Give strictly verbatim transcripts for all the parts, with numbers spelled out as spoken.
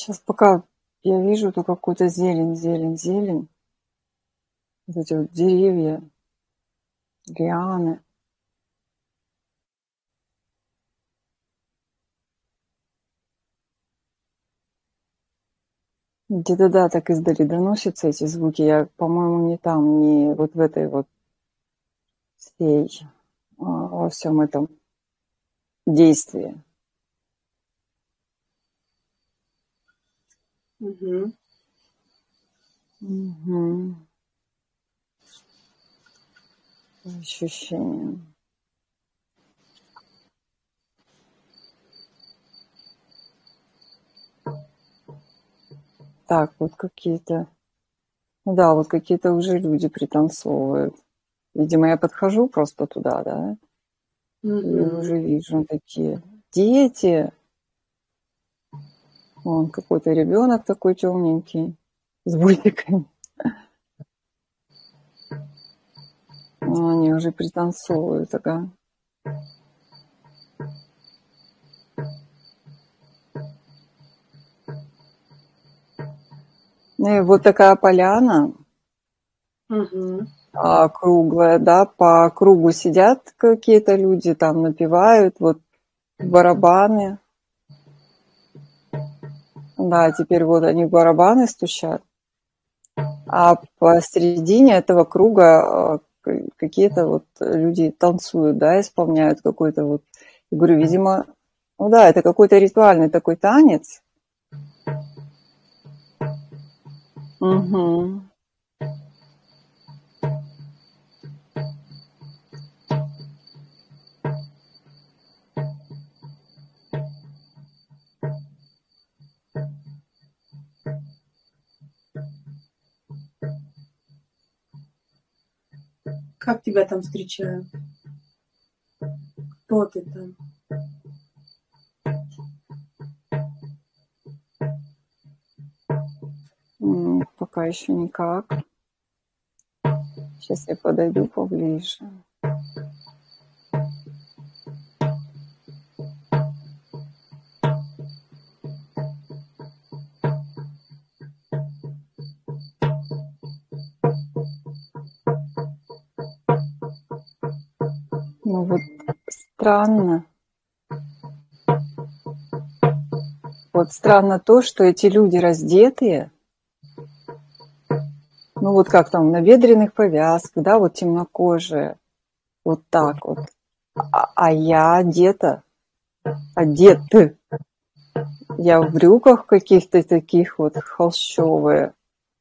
Сейчас пока я вижу только какую-то зелень, зелень, зелень. Вот эти вот деревья, лианы. Где-то, да, так издали доносятся эти звуки. Я, по-моему, не там, не вот в этой вот всей, а, во всем этом действии. Угу. Угу. Ощущение. Так, вот какие-то, ну да, вот какие-то уже люди пританцовывают. Видимо, я подхожу просто туда, да, и Угу. уже вижу такие дети. Вон какой-то ребенок такой темненький с бантиками. Ну, они уже пританцовывают, ага. Ну и вот такая поляна, Угу. а, круглая, да, по кругу сидят какие-то люди, там напевают, вот барабаны. Да, теперь вот они в барабаны стучат. А посередине этого круга э, какие-то вот люди танцуют, да, исполняют какой-то вот, я говорю, видимо, ну да, это какой-то ритуальный такой танец. Угу. Как тебя там встречают? Кто ты там? М, Пока еще никак. Сейчас я подойду поближе. Ну вот странно. Вот странно то, что эти люди раздетые. Ну вот как там, в набедренных повязках, да, вот темнокожие. Вот так вот. А, а я одета. Одет. Я в брюках каких-то таких вот холщовые.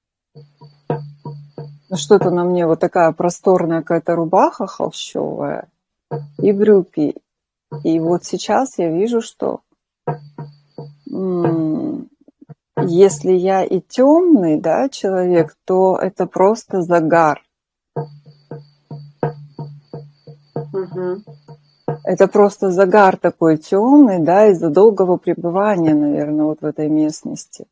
Ну что-то на мне вот такая просторная какая-то рубаха холщовая и брюки. И вот сейчас я вижу, что м- если я и темный, да, человек, то это просто загар. Угу. Это просто загар такой темный, да, из-за долгого пребывания, наверное, вот в этой местности.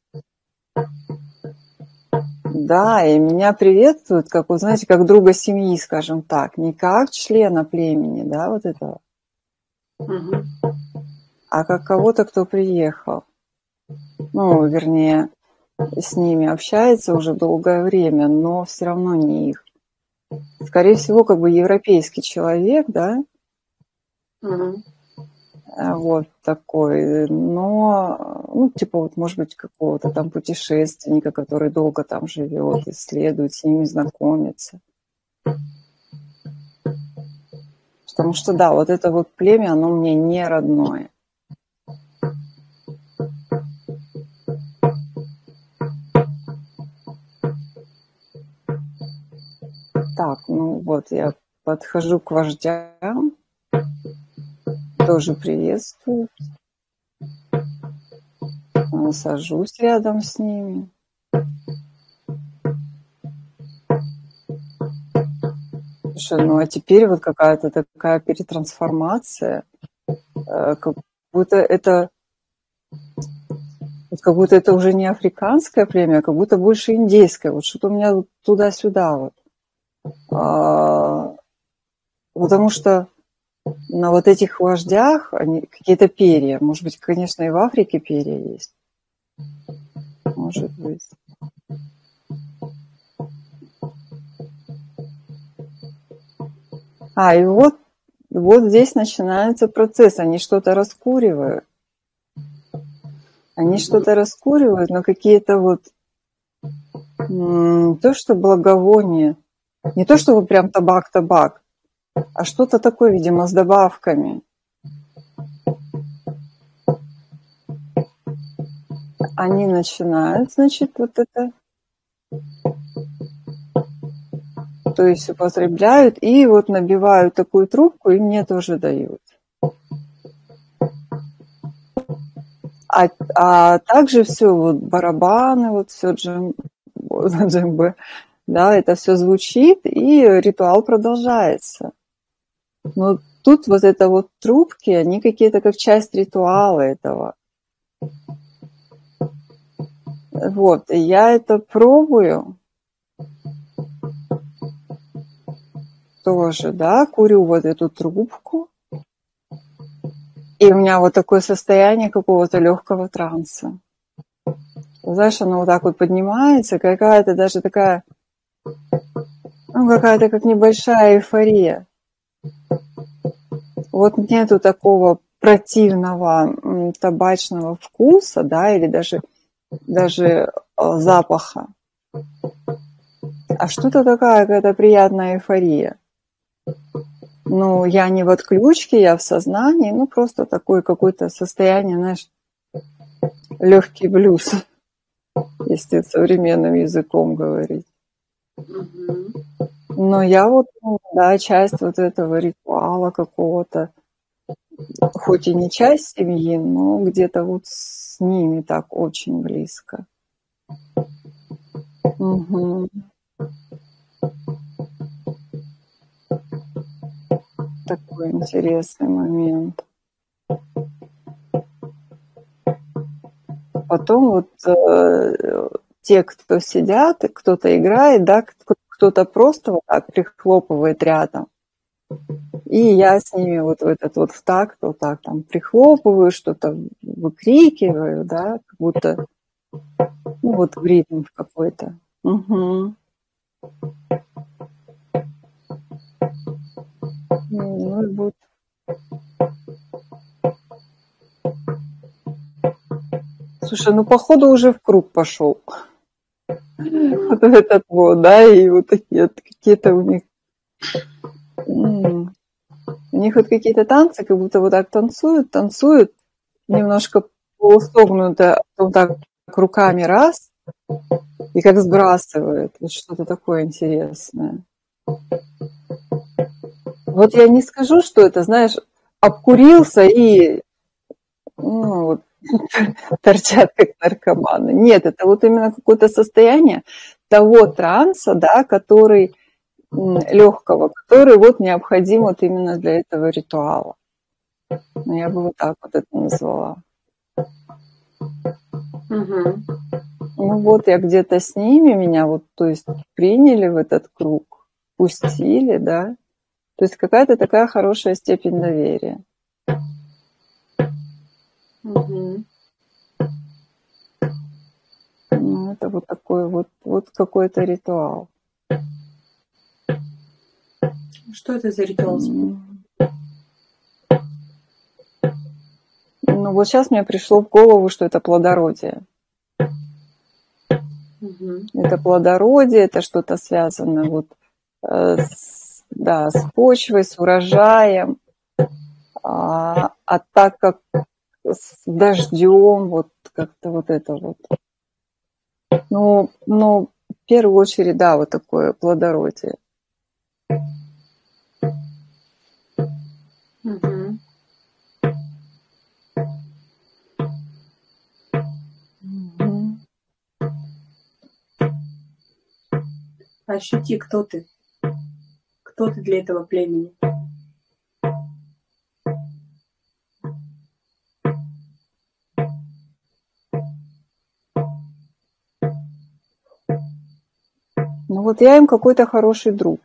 Да, и меня приветствуют, как, вот, знаете, как друга семьи, скажем так, не как члена племени, да, вот этого, Угу. а как кого-то, кто приехал. Ну, вернее, с ними общается уже долгое время, но все равно не их. Скорее всего, как бы европейский человек, да, Угу. вот такой, но, ну, типа, вот, может быть, какого-то там путешественника, который долго там живет, исследует, с ними знакомится. Потому что, да, вот это вот племя, оно мне не родное. Так, ну вот, я подхожу к вождям, тоже приветствую, сажусь рядом с ними. Слушай, ну а теперь вот какая-то такая перетрансформация, как будто это, вот как будто это уже не африканское племя, а как будто больше индейское. Вот что-то у меня вот туда-сюда вот. А, потому что на вот этих вождях они, какие-то перья. Может быть, конечно, и в Африке перья есть. может быть. А, и вот, вот здесь начинается процесс. Они что-то раскуривают. Они что-то раскуривают, но какие-то вот м, не то, что благовоние, не то, что вот прям табак-табак, а что-то такое, видимо, с добавками. Они начинают, значит, вот это, то есть употребляют, и вот набивают такую трубку, и мне тоже дают. А, а также все, вот барабаны, вот все джем, джембе, да, это все звучит, и ритуал продолжается. Но тут вот это вот трубки, они какие-то как часть ритуала этого. Вот, и я это пробую тоже, да, курю вот эту трубку, и у меня вот такое состояние какого-то легкого транса. Знаешь, оно вот так вот поднимается, какая-то даже такая, ну, какая-то как небольшая эйфория. Вот нету такого противного м, табачного вкуса, да, или даже, даже э, запаха. А что-то такая какая-то приятная эйфория. Ну, я не в отключке, я в сознании, ну, просто такое какое-то состояние, знаешь, легкий блюз, если современным языком говорить. Но я вот, ну, да, часть вот этого ритуала какого-то, хоть и не часть семьи, но где-то вот с ними так очень близко. Угу. Такой интересный момент. Потом вот э, те, кто сидят, кто-то играет, да, кто-то просто вот так прихлопывает рядом. И я с ними вот в этот вот в такт вот так там прихлопываю, что-то выкрикиваю, да, как будто, ну вот в ритм какой-то. Угу. Ну, вот. Слушай, ну походу уже в круг пошел. Вот этот вот, да, и вот такие какие-то у них. У них вот какие-то танцы, как будто вот так танцуют, танцуют, немножко полусогнуто, вот так руками раз, и как сбрасывают. Вот что-то такое интересное. Вот я не скажу, что это, знаешь, обкурился и ну, вот, торчат как наркоманы. Нет, это вот именно какое-то состояние того транса, да, который легкого, который вот необходим вот именно для этого ритуала. Ну, я бы вот так вот это назвала. Угу. Ну вот я где-то с ними, меня вот, то есть приняли в этот круг, пустили, да. То есть какая-то такая хорошая степень доверия. Угу. Ну, это вот такой вот, вот какой-то ритуал. Что это за ритуал? Ну вот сейчас мне пришло в голову, что это плодородие. Угу. Это плодородие, это что-то связанное вот э, с, да, с почвой, с урожаем. А, а так как с дождем, вот как-то вот это вот. Ну, ну, в первую очередь, да, вот такое плодородие. Угу. Угу. Ощути, кто ты. Кто ты для этого племени. Ну вот я им какой-то хороший друг.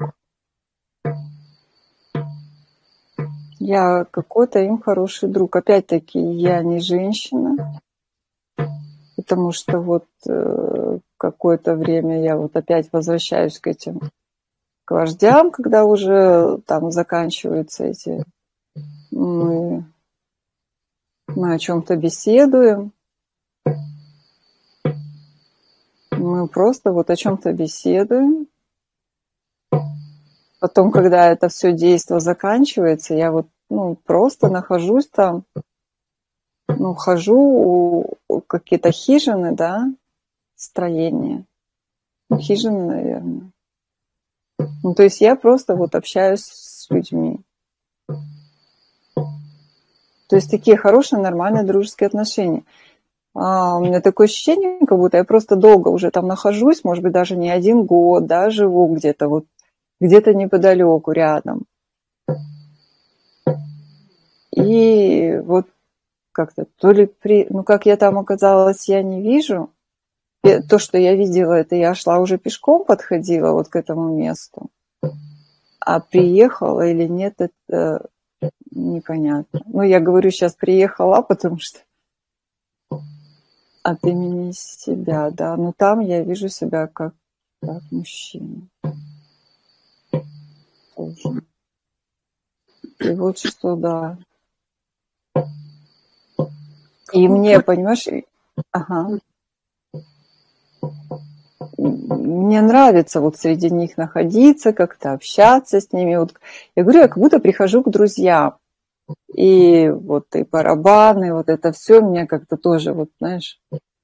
Я какой-то им хороший друг. Опять-таки, я не женщина. потому что вот э, какое-то время я вот опять возвращаюсь к этим, к вождям, когда уже там заканчиваются эти, мы, мы о чем-то беседуем, мы просто вот о чем-то беседуем. Потом, когда это все действо заканчивается, я вот ну, просто нахожусь там, ну, хожу у, у какие-то хижины, да, строения. Ну, хижины, наверное. Ну, то есть я просто вот общаюсь с людьми. То есть такие хорошие, нормальные, дружеские отношения. А у меня такое ощущение, как будто я просто долго уже там нахожусь, может быть, даже не один год, да, живу где-то вот, где-то неподалеку, рядом. И вот как-то, то ли при... Ну, как я там оказалась, я не вижу. То, что я видела, это я шла уже пешком, подходила вот к этому месту. А приехала или нет, это непонятно. Ну, я говорю сейчас приехала, потому что от имени себя, да. Но там я вижу себя как, как мужчина. Тоже. И вот что, да. И мне, понимаешь, ага. Мне нравится вот среди них находиться, как-то общаться с ними. Вот, я говорю, я как будто прихожу к друзьям. И вот и барабаны, вот это все мне как-то тоже, вот знаешь,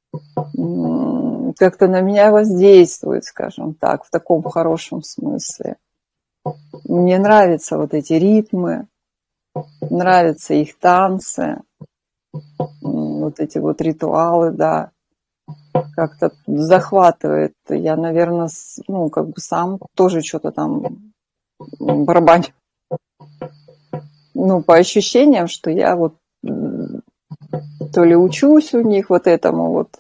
как-то на меня воздействует, скажем так, в таком хорошем смысле. Мне нравятся вот эти ритмы, нравятся их танцы, вот эти вот ритуалы, да. Как-то захватывает. Я, наверное, ну, как бы сам тоже что-то там барабаню. Ну, по ощущениям, что я вот то ли учусь у них вот этому вот,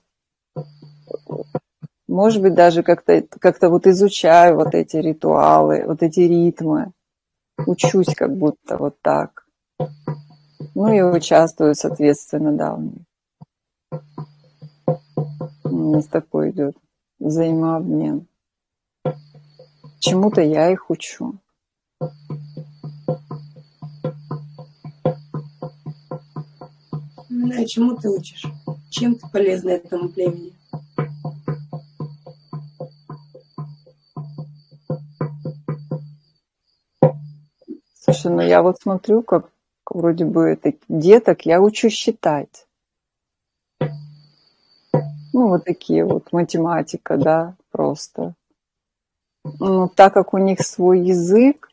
может быть, даже как-то как-то вот изучаю вот эти ритуалы, вот эти ритмы. Учусь как будто вот так. Ну и участвую, соответственно, да, у них. У нас такой идет взаимообмен. Чему-то я их учу. Да, чему ты учишь? Чем ты полезна этому племени? Слушай, ну я вот смотрю, как вроде бы это деток, я учу считать. Ну, вот такие вот, математика, да, просто. Ну, так как у них свой язык,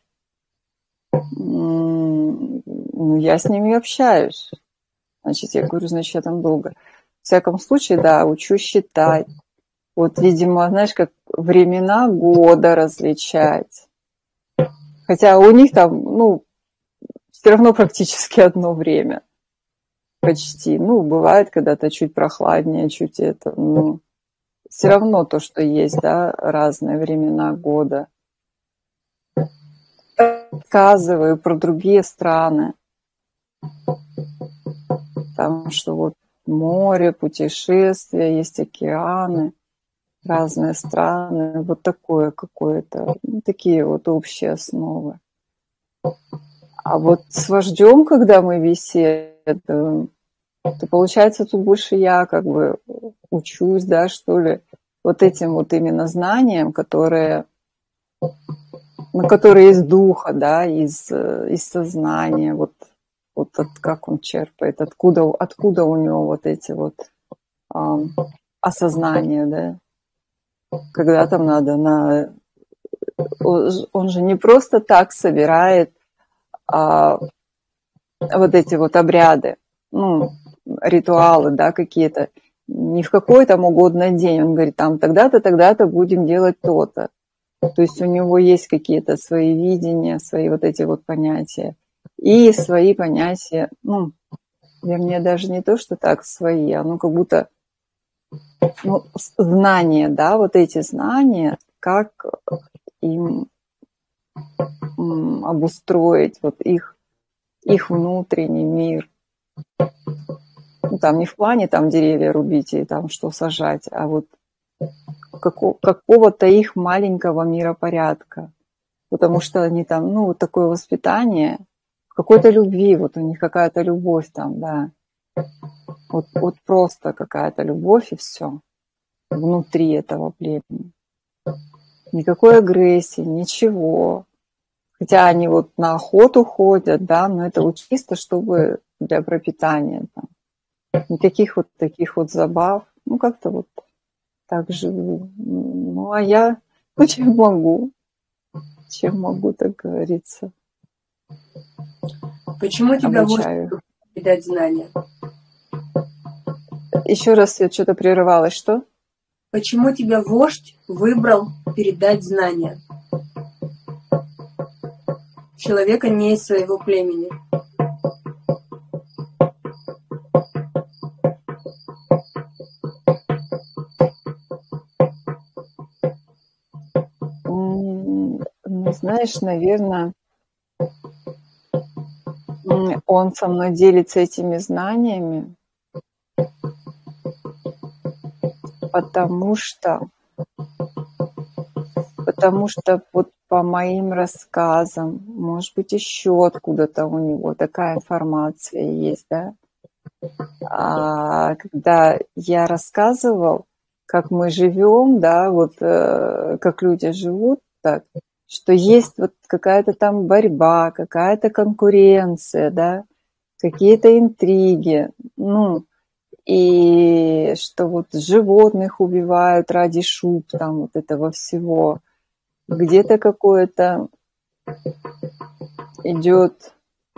ну, я с ними общаюсь. Значит, я говорю, значит, я там долго. В всяком случае, да, учу считать. Вот, видимо, знаешь, как времена года различать. Хотя у них там, ну, все равно практически одно время. Почти. Ну, бывает когда-то чуть прохладнее, чуть это, ну, все равно то, что есть, да, разные времена года. Рассказываю про другие страны. Потому что вот море, путешествия, есть океаны, разные страны. Вот такое какое-то, ну, такие вот общие основы. А вот с вождем, когда мы беседуем, то получается тут больше я как бы учусь, да, что ли, вот этим вот именно знаниям, которые, ну, которые из духа, да, из, из сознания, вот, вот от, как он черпает, откуда, откуда у него вот эти вот а, осознания, да, когда там надо на... Он же не просто так собирает а, вот эти вот обряды, ну, ритуалы, да, какие-то, не в какой там угодно день. Он говорит, там тогда-то, тогда-то будем делать то-то. То есть у него есть какие-то свои видения, свои вот эти вот понятия. И свои понятия, ну, вернее, даже не то, что так свои, а ну как будто ну, знания, да, вот эти знания, как им обустроить вот их, их внутренний мир. Ну, там не в плане там деревья рубить и там что сажать, а вот како- какого-то их маленького миропорядка. Потому что они там, ну, вот такое воспитание, какой-то любви, вот у них какая-то любовь там, да. Вот, вот просто какая-то любовь и все внутри этого племени. Никакой агрессии, ничего. Хотя они вот на охоту ходят, да, но это вот чисто, чтобы для пропитания там. Никаких вот таких вот забав. Ну, как-то вот так живу. Ну, а я, ну, чем могу, чем могу, так говорится, Почему тебя вождь обучаю. передать знания? Еще раз я что-то прерывалась, что? Почему тебя вождь выбрал передать знания? Человека не из своего племени. М, Ну, знаешь, наверное, он со мной делится этими знаниями, потому что, потому что вот по моим рассказам, может быть, еще откуда-то у него такая информация есть, да. А когда я рассказывал, как мы живем, да, вот э, как люди живут, так, что есть вот какая-то там борьба, какая-то конкуренция, да, какие-то интриги, ну, и что вот животных убивают ради шуб, там вот этого всего. Где-то какое-то идет,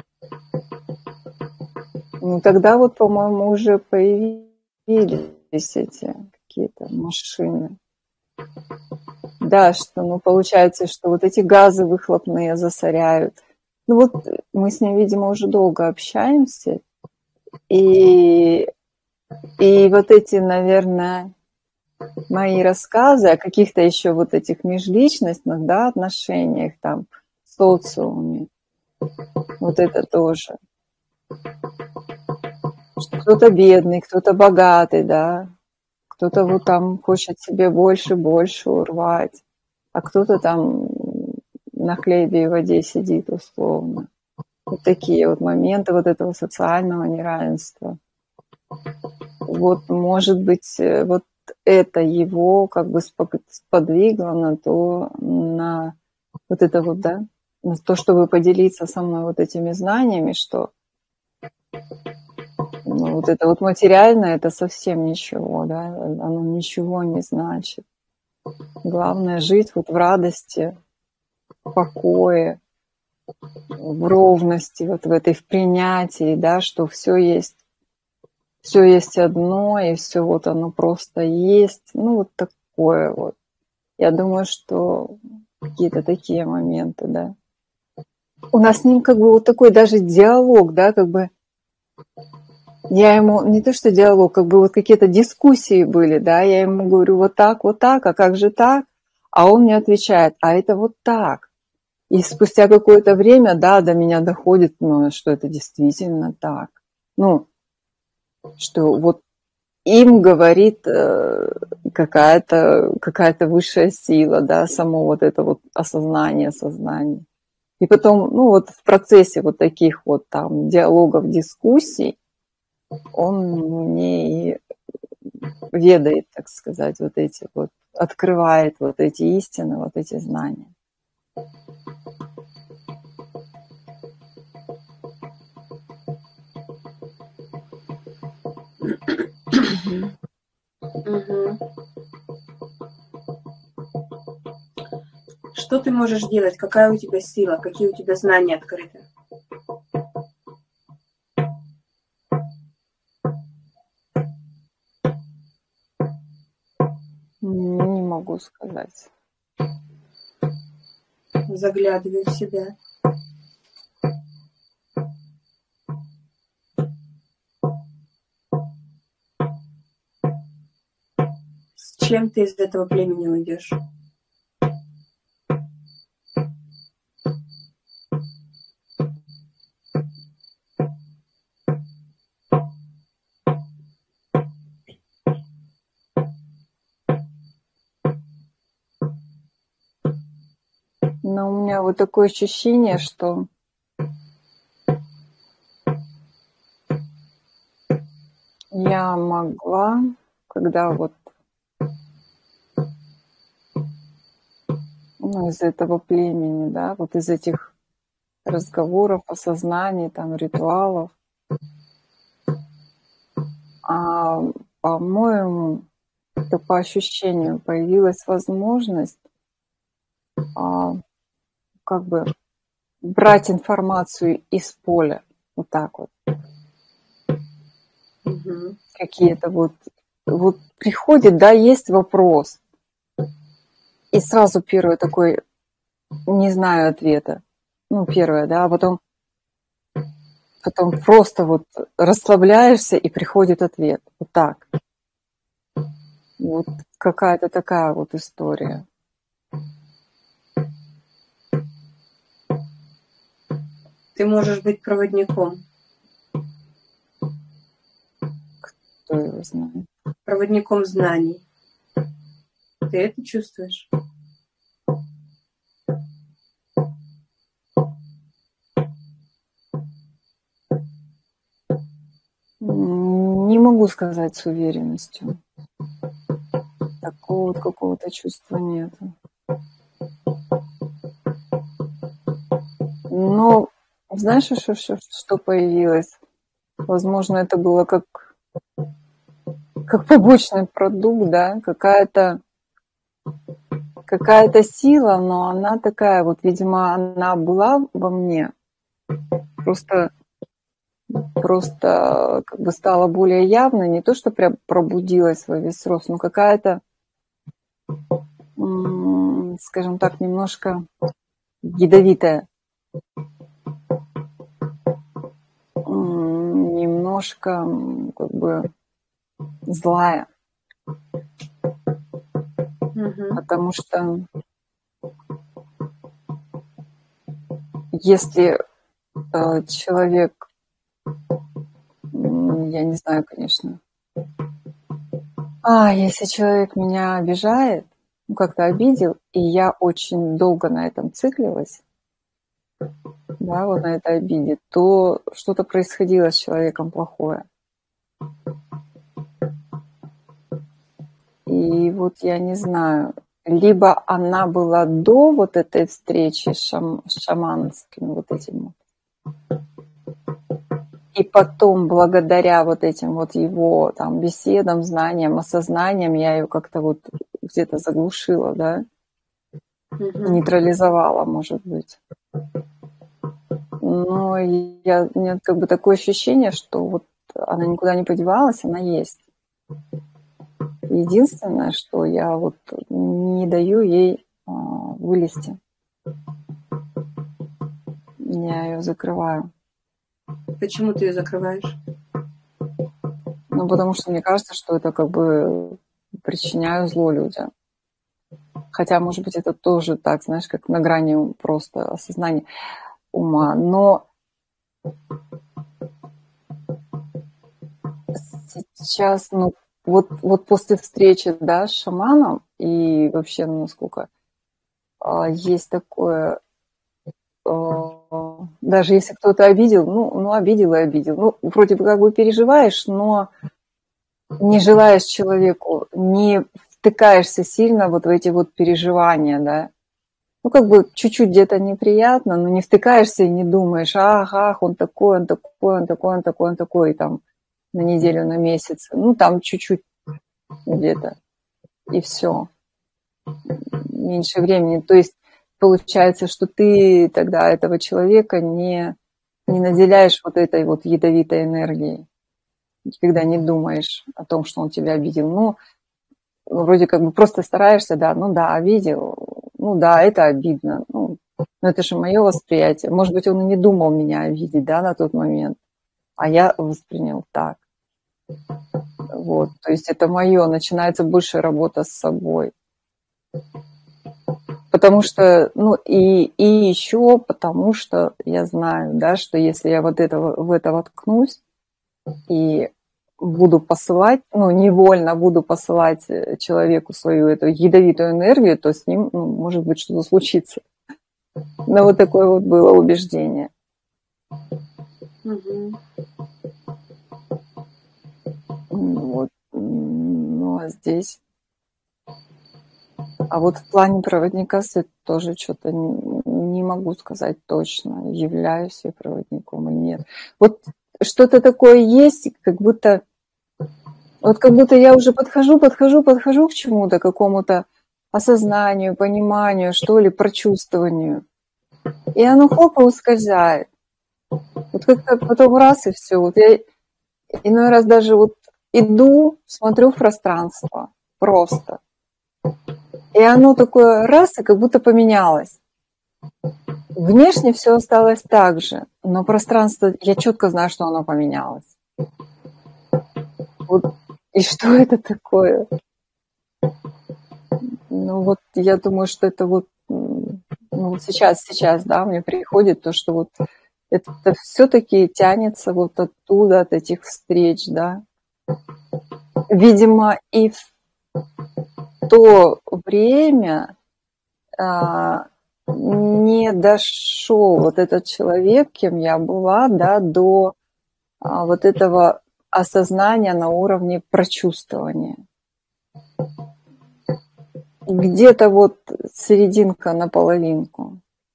ну тогда вот, по-моему, уже появились эти какие-то машины. Да, что, ну, получается, что вот эти газы выхлопные засоряют. Ну вот мы с ним, видимо, уже долго общаемся, и, и вот эти, наверное, мои рассказы о каких-то еще вот этих межличностных, да, отношениях там в социуме, вот это тоже. Что кто-то бедный, кто-то богатый, да, кто-то вот там хочет себе больше, больше урвать, а кто-то там на хлебе и воде сидит условно. Вот такие вот моменты вот этого социального неравенства. Вот, может быть, вот это его как бы сподвигло на то, на вот это вот, да, на то, чтобы поделиться со мной вот этими знаниями, что ну, вот это вот материальное, это совсем ничего, да, оно ничего не значит. Главное жить вот в радости, в покое, в ровности, вот в этой, в принятии, да, что все есть, все есть одно, и все вот оно просто есть. Ну, вот такое вот. Я думаю, что какие-то такие моменты, да. У нас с ним как бы вот такой даже диалог, да, как бы я ему, не то что диалог, как бы вот какие-то дискуссии были, да, я ему говорю вот так, вот так, а как же так? А он мне отвечает, а это вот так. И спустя какое-то время, да, до меня доходит, ну, что это действительно так. Ну, что вот им говорит э, какая-то какая-то высшая сила, да, само вот это вот осознание, сознание. И потом, ну, вот в процессе вот таких вот там диалогов, дискуссий, он мне и ведает, так сказать, вот эти вот, открывает вот эти истины, вот эти знания. Мгм. Что ты можешь делать? Какая у тебя сила? Какие у тебя знания открыты? Не могу сказать. Заглядывай в себя. С чем ты из этого племени уйдешь? Но у меня вот такое ощущение, что я могла, когда вот ну, из этого племени, да, вот из этих разговоров, осознаний, там, ритуалов, а, по-моему, то по ощущению появилась возможность а, как бы брать информацию из поля, вот так вот. Мгм. Какие-то вот, вот приходит, да, есть вопрос, и сразу первый такой, не знаю ответа. Ну, первое, да, а потом, потом просто вот расслабляешься, и приходит ответ. Вот так. Вот какая-то такая вот история. Ты можешь быть проводником. Кто его знает. Проводником знаний. Ты это чувствуешь? Не могу сказать с уверенностью. Такого вот какого-то чувства нет. Но знаешь, что, что, что появилось? Возможно, это было как, как побочный продукт, да, какая-то какая-то сила, но она такая вот, видимо, она была во мне, просто, просто как бы стала более явной, не то, что прям пробудилась во весь рост, но какая-то, м, скажем так, немножко ядовитая, м, немножко м, как бы злая, Мгм. потому что если э, человек, м, я не знаю, конечно, а если человек меня обижает, ну, как-то обидел, и я очень долго на этом циклилась, да, вот на этой обиде, то что-то происходило с человеком плохое. И вот я не знаю, либо она была до вот этой встречи с, шам, с шаманским вот этим вот, и потом, благодаря вот этим вот его там беседам, знаниям, осознаниям, я ее как-то вот где-то заглушила, да, Мгм. нейтрализовала, может быть. Но я, у меня как бы такое ощущение, что вот она никуда не подевалась, она есть. Единственное, что я вот не даю ей а, вылезти. Я ее закрываю. Почему ты ее закрываешь? Ну, потому что мне кажется, что это как бы причиняю зло людям. Хотя, может быть, это тоже так, знаешь, как на грани просто осознания ума. Но сейчас, ну, вот, вот после встречи, да, с шаманом, и вообще, ну, насколько а, есть такое, а, даже если кто-то обидел, ну, ну, обидел и обидел. Ну, вроде бы как бы переживаешь, но не желаешь человеку, не втыкаешься сильно вот в эти вот переживания, да. Ну, как бы чуть-чуть где-то неприятно, но не втыкаешься и не думаешь, ах, ах, он такой, он такой, он такой, он такой, он такой, там, на неделю, на месяц. Ну, там чуть-чуть где-то, и все. Меньше времени. То есть получается, что ты тогда этого человека не, не наделяешь вот этой вот ядовитой энергией, когда не думаешь о том, что он тебя обидел. Ну, вроде как бы просто стараешься, да, ну да, обидел, ну да, это обидно. Ну, но это же мое восприятие. Может быть, он и не думал меня обидеть, да, на тот момент, а я воспринял так. Вот, то есть это мое, начинается больше работа с собой. Потому что, ну и, и еще потому что я знаю, да, что если я вот этого, в это воткнусь и буду посылать, ну, невольно буду посылать человеку свою эту ядовитую энергию, то с ним, ну, может быть, что-то случится. Но вот такое вот было убеждение. Угу. Вот. Ну, а здесь... А вот в плане проводника света тоже что-то не, не могу сказать точно, являюсь я проводником или нет. Вот что-то такое есть, как будто... Вот как будто я уже подхожу, подхожу, подхожу к чему-то, какому-то осознанию, пониманию, что ли, прочувствованию. И оно хопа ускользает. Вот как-то потом раз и все. Вот я иной раз даже вот иду, смотрю в пространство просто. И оно такое раз, и как будто поменялось. Внешне все осталось так же, но пространство, я четко знаю, что оно поменялось. Вот. И что это такое? Ну вот я думаю, что это вот, ну вот сейчас, сейчас, да, мне приходит то, что вот это все-таки тянется вот оттуда, от этих встреч, да. Видимо, и в то время а, не дошел вот этот человек, кем я была, да, до а, вот этого осознания на уровне прочувствования. Где-то вот серединка на половинку.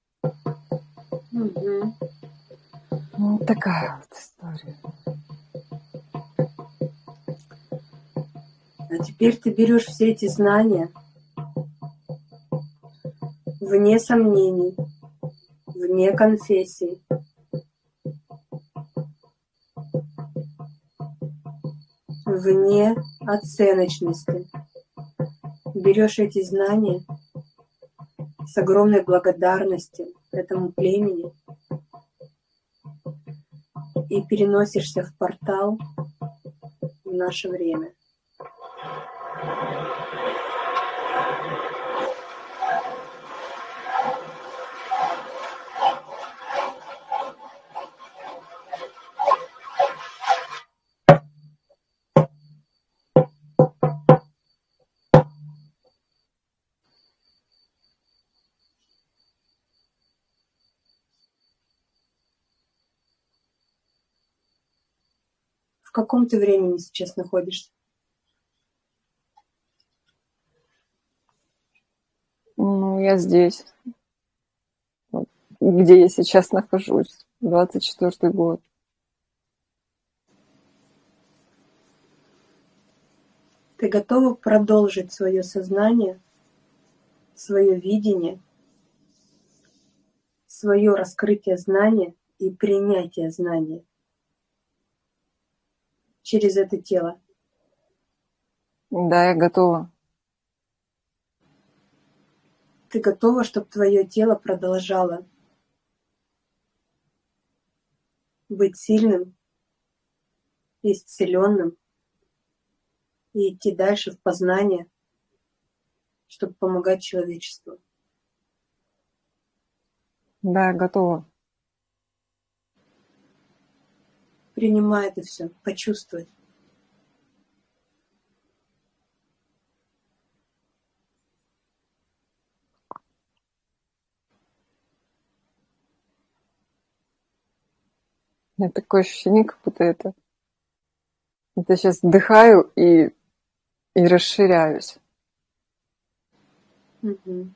Угу. Ну, такая вот история. А теперь ты берешь все эти знания вне сомнений, вне конфессий, вне оценочности. Берешь эти знания с огромной благодарностью этому племени и переносишься в портал в наше время. В каком ты времени сейчас находишься? Ну, я здесь, вот, где я сейчас нахожусь, двадцать четвёртый год. Ты готова продолжить свое сознание, свое видение, свое раскрытие знания и принятие знания через это тело? Да, я готова. Ты готова, чтобы твое тело продолжало быть сильным, исцеленным и идти дальше в познание, чтобы помогать человечеству? Да, я готова. Принимай это все, почувствуй. У меня такое ощущение, как будто это... Это сейчас вдыхаю и, и расширяюсь. Угу.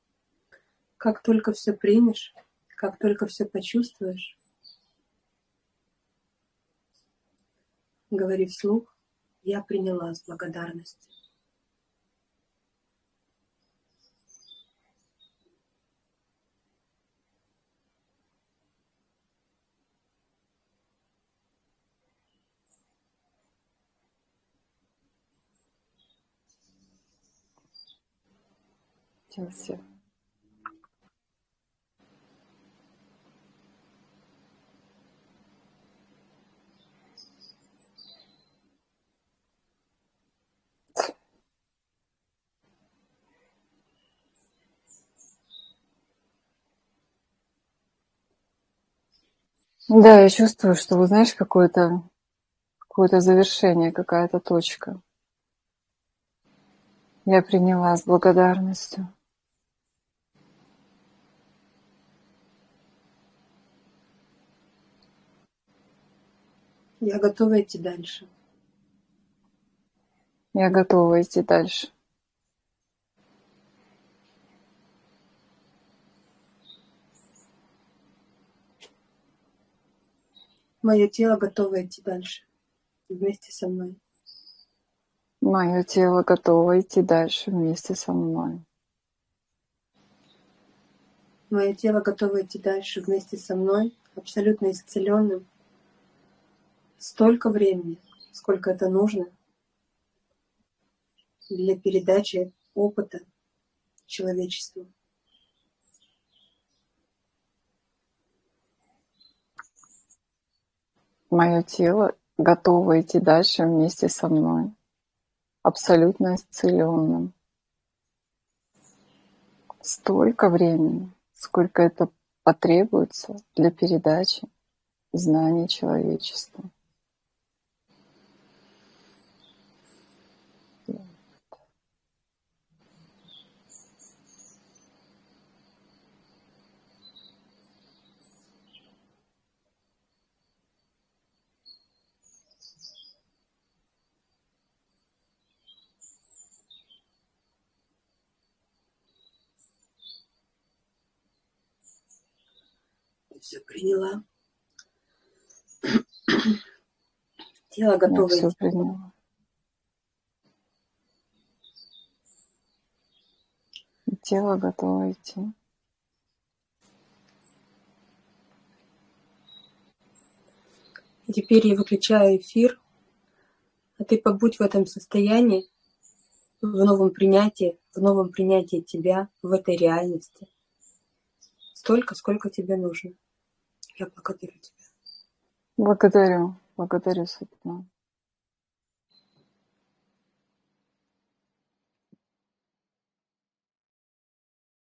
Как только все примешь, как только все почувствуешь, Говори вслух: я приняла с благодарностью. Сейчас. Да, я чувствую, что, вы знаешь, какое-то какое-то завершение, какая-то точка. Я приняла с благодарностью. Я готова идти дальше. Я готова идти дальше. Мое тело готово идти дальше вместе со мной. Мое тело готово идти дальше вместе со мной. Мое тело готово идти дальше вместе со мной, абсолютно исцеленным. Столько времени, сколько это нужно для передачи опыта человечеству. Мое тело готово идти дальше вместе со мной, абсолютно исцеленным. Столько времени, сколько это потребуется для передачи знаний человечеству. Все приняла. Тело Я готово все идти. приняла. И тело готово идти. И теперь я выключаю эфир, а ты побудь в этом состоянии, в новом принятии, в новом принятии тебя, в этой реальности. Столько, сколько тебе нужно. Я благодарю тебя. Благодарю, благодарю, Сатна.